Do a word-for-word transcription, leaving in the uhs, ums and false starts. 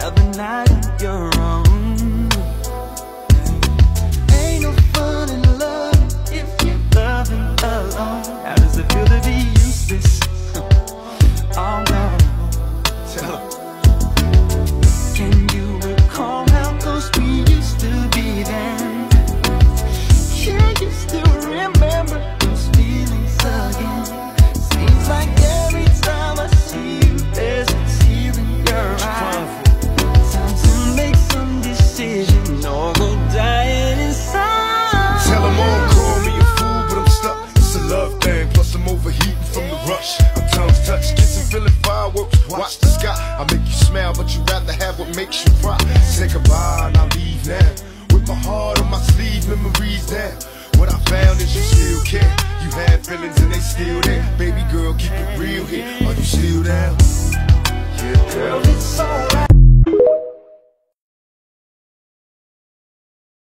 other night on your own. Ain't no fun in love if you're loving alone. How does it feel to be useless? Oh no. Tell 'em. Can you recall how close we used to be then? Can you still remember those feelings again? Seems like every time I see you, there's a tear in your eye. Time to make some decision or go dying inside. Tell 'em all, call me a fool, but I'm stuck. It's a love thing, plus I'm overheating from the rush. I'm tongues touch, kissing, feeling fireworks. Watch the sky, I make you smile, but you rather have what makes you cry. Say goodbye and I'll leave now. With my heart on my sleeve, memories down. What I found is you still care. You had feelings and they still there. Baby girl, keep it real here. Are you still down? Yeah, girl, It's alright.